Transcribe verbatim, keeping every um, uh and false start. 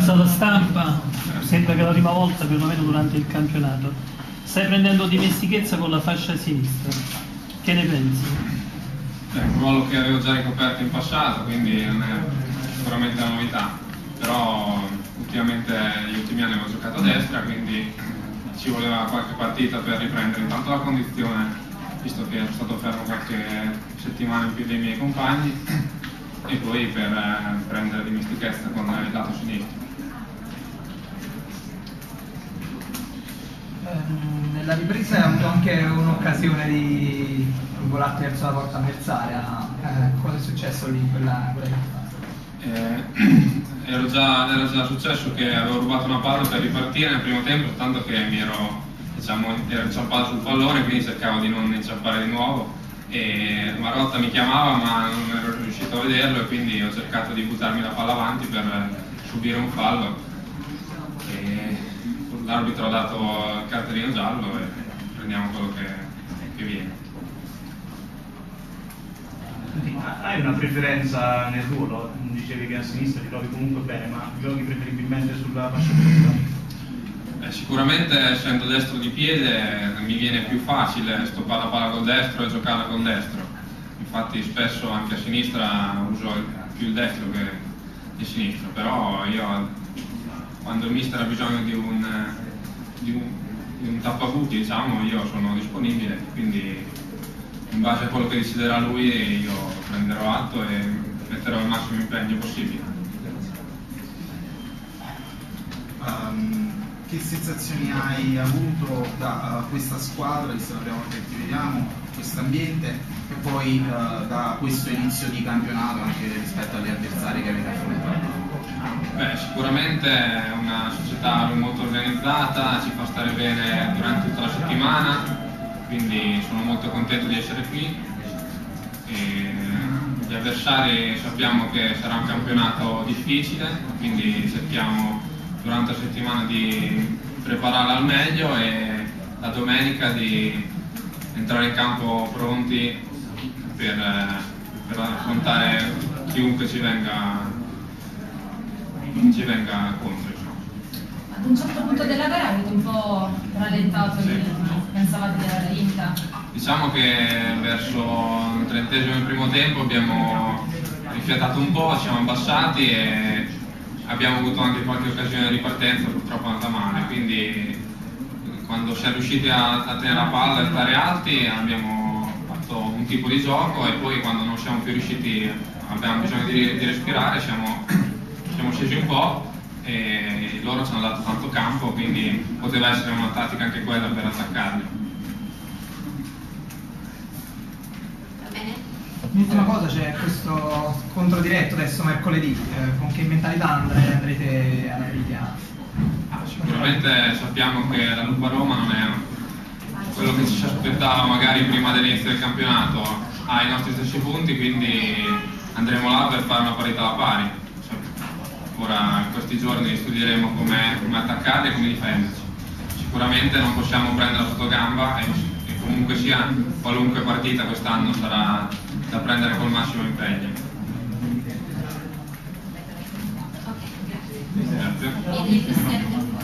conferenza alla stampa, sembra che è la prima volta perlomeno durante il campionato, stai prendendo dimestichezza con la fascia sinistra, che ne pensi? È un ruolo che avevo già ricoperto in passato, quindi non è sicuramente una novità, però ultimamente gli ultimi anni avevo giocato a destra, quindi ci voleva qualche partita per riprendere intanto la condizione, visto che ero stato fermo qualche settimana in più dei miei compagni, e poi per eh, prendere dimestichezza con il lato sinistro. Ehm, nella ripresa hai avuto anche un'occasione di volarti verso la porta avversaria, eh, cosa è successo lì in quella, quella Eh, ero già, era già successo che avevo rubato una palla per ripartire nel primo tempo, tanto che mi ero, diciamo, ero inciampato sul pallone, quindi cercavo di non inciampare di nuovo, e Marotta mi chiamava ma non ero riuscito a vederlo, e quindi ho cercato di buttarmi la palla avanti per subire un fallo, e l'arbitro ha dato il cartellino giallo e prendiamo quello che, che viene. Hai una preferenza nel ruolo? Dicevi che a sinistra ti trovi comunque bene, ma giochi preferibilmente sulla fascia destra? Eh, sicuramente essendo destro di piede mi viene più facile stoppare la palla col destro e giocarla col destro. Infatti spesso anche a sinistra uso più il destro che il sinistro, però io quando il mister ha bisogno di un, di un, di un tappabuchi, diciamo, io sono disponibile, quindi in base a quello che deciderà lui io prenderò atto e metterò il massimo impegno possibile. Um, che sensazioni hai avuto da uh, questa squadra, visto la prima volta che ti vediamo, questo ambiente, e poi uh, da questo inizio di campionato anche rispetto agli avversari che avete affrontato? Beh, sicuramente è una società molto organizzata, ci fa stare bene durante tutta la settimana, quindi sono molto contento di essere qui. E gli avversari sappiamo che sarà un campionato difficile, quindi cerchiamo durante la settimana di prepararla al meglio e la domenica di entrare in campo pronti per, per affrontare chiunque ci venga, ci venga contro. Ad un certo punto della gara avete un po' rallentato, sì. Pensavate di aver vinta? Diciamo che verso il trentesimo del primo tempo abbiamo rifiatato un po', ci siamo abbassati e abbiamo avuto anche qualche occasione di ripartenza, purtroppo è andata male, quindi quando siamo riusciti a, a tenere la palla e a stare alti abbiamo fatto un tipo di gioco, e poi quando non siamo più riusciti, abbiamo bisogno di, di respirare, siamo, siamo scesi un po', e loro ci hanno dato tanto campo, quindi poteva essere una tattica anche quella per attaccarli. L'ultima cosa, c'è questo scontro diretto adesso mercoledì, eh, con che mentalità andrete, andrete a Riviera? Ah, sicuramente sappiamo che la Lupa Roma non è quello che ci aspettava magari prima dell'inizio del campionato, ha i nostri stessi punti, quindi andremo là per fare una parità alla pari. Ora in questi giorni studieremo come, come attaccarli e come difenderci. Sicuramente non possiamo prenderla sotto gamba, e, e comunque sia qualunque partita quest'anno sarà da prendere col massimo impegno. Okay, grazie. Grazie.